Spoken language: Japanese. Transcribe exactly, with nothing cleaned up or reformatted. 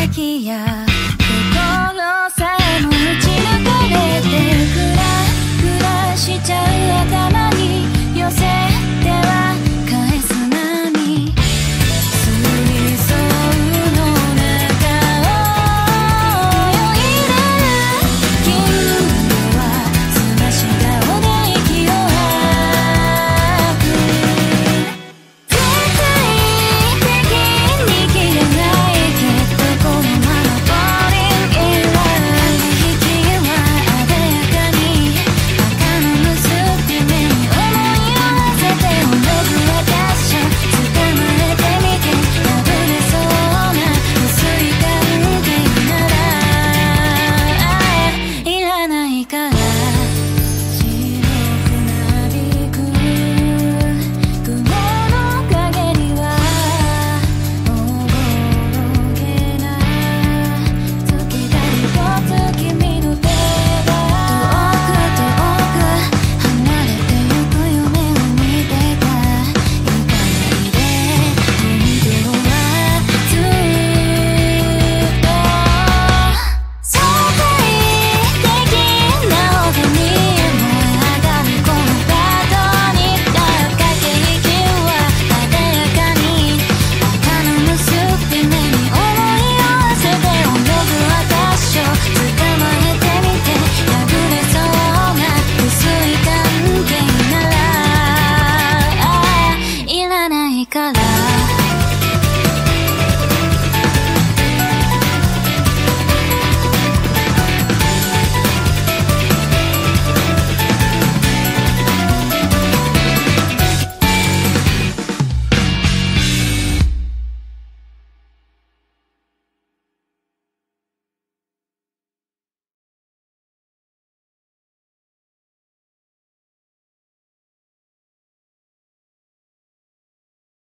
気や心さえも打ち抜かれてふらふらしちゃう頭に寄せては返す波水槽の中を泳いでる金魚はすまし顔で息を吐く絶対的に切れないけどこのままボーリングインラン引きは艶やかに赤の結び目に思いを馳せて泳ぐ私を捕まえてみて破れそうな薄い関係ならいらないから白くなびく雲の陰にはおぼろげな月だりと月見の手が遠く遠く離れてゆく夢を見てた行かないで本当はずっと相対的なほどに燃え上がるこのパートに駆け引きは艶やかに赤の結び目に思いを馳せて泳ぐ私を捕まえてみて破れそうな薄い関係ならいらないから